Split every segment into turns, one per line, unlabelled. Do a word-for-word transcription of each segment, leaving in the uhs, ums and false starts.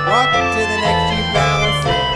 Walk to the next, you balance it.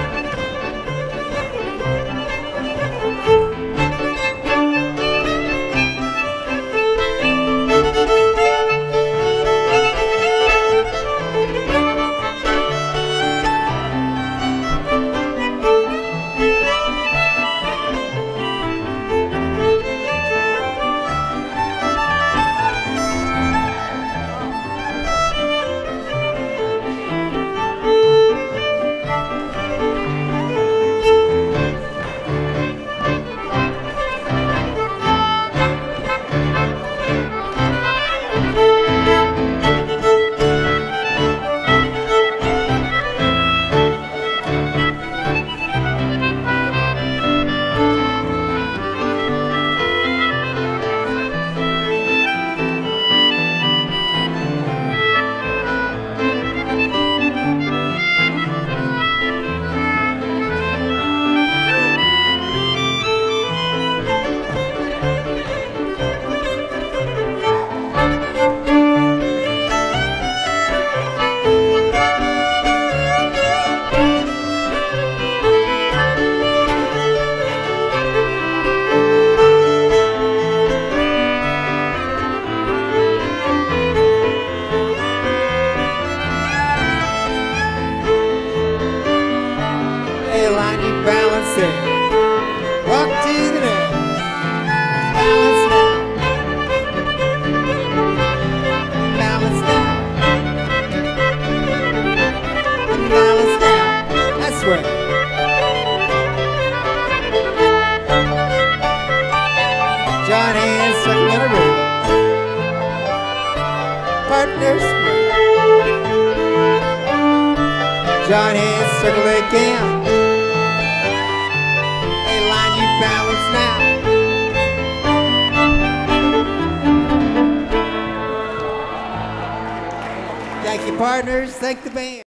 Balance it. Walk to the next. Balance now. Balance now. Balance now. That's right. John hands circle in a room. Partners split. John hands circle again. Balance now. Thank you, partners. Thank the band.